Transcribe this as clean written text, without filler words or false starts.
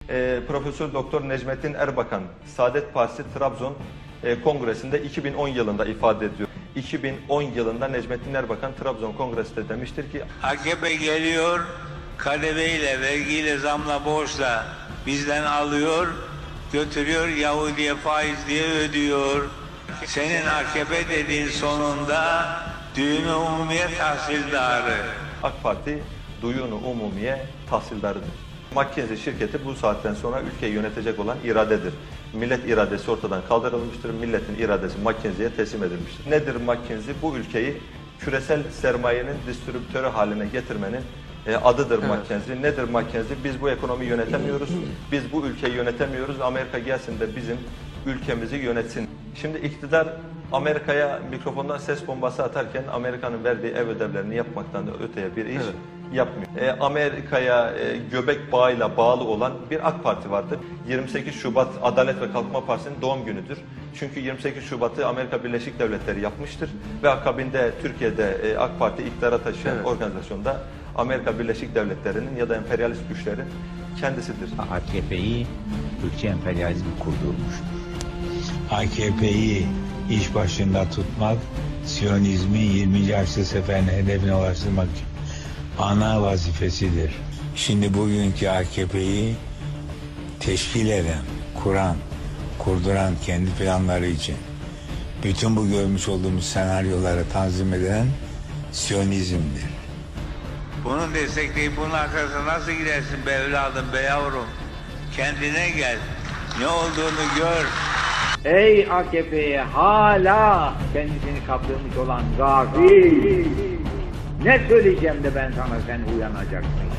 Profesör Doktor Necmettin Erbakan, Saadet Partisi Trabzon Kongresi'nde 2010 yılında ifade ediyor. 2010 yılında Necmettin Erbakan Trabzon Kongresi'nde demiştir ki AKP geliyor, kadeveyle, vergiyle, zamla, borçla bizden alıyor, götürüyor, Yahudi'ye faiz diye ödüyor. Senin AKP dediğin sonunda düğün-i umumiye tahsildarı. AK Parti duyunu umumiye tahsildarıdır. McKinsey şirketi bu saatten sonra ülkeyi yönetecek olan iradedir. Millet iradesi ortadan kaldırılmıştır. Milletin iradesi McKinsey'ye teslim edilmiştir. Nedir McKinsey? Bu ülkeyi küresel sermayenin distribütörü haline getirmenin adıdır McKinsey. Nedir McKinsey? Biz bu ekonomiyi yönetemiyoruz. Biz bu ülkeyi yönetemiyoruz. Amerika gelsin de bizim ülkemizi yönetsin. Şimdi iktidar Amerika'ya mikrofondan ses bombası atarken Amerika'nın verdiği ev ödevlerini yapmaktan da öteye bir iş yapmıyor. Amerika'ya göbek bağıyla bağlı olan bir AK Parti vardır. 28 Şubat Adalet ve Kalkınma Partisi'nin doğum günüdür. Çünkü 28 Şubat'ı Amerika Birleşik Devletleri yapmıştır ve akabinde Türkiye'de AK Parti iktidara taşıyan organizasyonda Amerika Birleşik Devletleri'nin ya da emperyalist güçlerin kendisidir. AKP'yi ülke emperyalizmi kurdurmuştur. AKP'yi iş başında tutmak, Siyonizmin 20. Haçlı Seferi'ne hedefine ulaştırmak için ana vazifesidir. Şimdi bugünkü AKP'yi teşkil eden, kurduran kendi planları için bütün bu görmüş olduğumuz senaryoları tanzim eden Siyonizm'dir. Bunu destekleyip bunun arkasına nasıl gidersin be evladım, be yavrum? Kendine gel, ne olduğunu gör. Ey AKP'ye hala kendisini kaptırmış olan gafil! Ne söyleyeceğim de ben sana sen uyanacaksın?